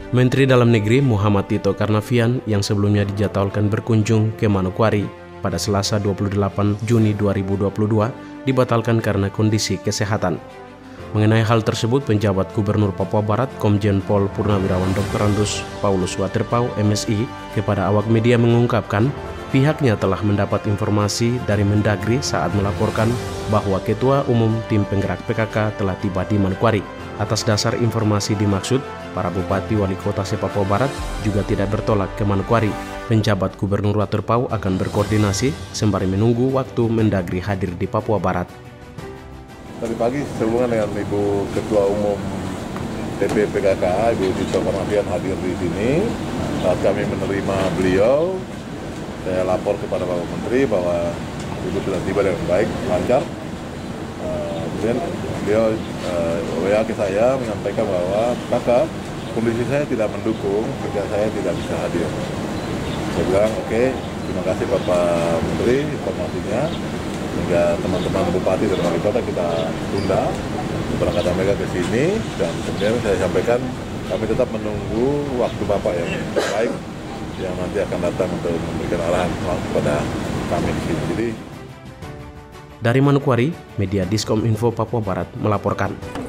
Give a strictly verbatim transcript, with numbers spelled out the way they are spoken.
Menteri Dalam Negeri Muhammad Tito Karnavian yang sebelumnya dijadwalkan berkunjung ke Manokwari pada Selasa dua puluh delapan Juni dua ribu dua puluh dua dibatalkan karena kondisi kesehatan. Mengenai hal tersebut, penjabat Gubernur Papua Barat Komjen Pol Purnawirawan Doktor Andus Paulus Waterpau M Si kepada awak media mengungkapkan pihaknya telah mendapat informasi dari Mendagri saat melaporkan bahwa Ketua Umum Tim Penggerak P K K telah tiba di Manokwari. Atas dasar informasi dimaksud, para Bupati Wali Kota se-Papua Barat juga tidak bertolak ke Manokwari. Penjabat Gubernur Waterpau akan berkoordinasi sembari menunggu waktu Mendagri hadir di Papua Barat. Tadi pagi sehubungan dengan Ibu Ketua Umum T P P K K, Ibu Tito Karnavian hadir di sini. Saat kami menerima beliau, saya lapor kepada Bapak Menteri bahwa Ibu sudah tiba dengan baik, lancar. Uh, kemudian beliau uh, W A ke saya menyampaikan bahwa kakak, kondisi saya tidak mendukung sehingga saya tidak bisa hadir. Saya bilang oke, okay, terima kasih Bapak Menteri informasinya, sehingga teman-teman Bupati dan Wali Kota kita tunda keberangkatan mereka ke sini, dan kemudian saya sampaikan kami tetap menunggu waktu Bapak yang baik yang nanti akan datang untuk memberikan arahan kepada kami di sini. Jadi dari Manokwari, media Diskom Info Papua Barat melaporkan.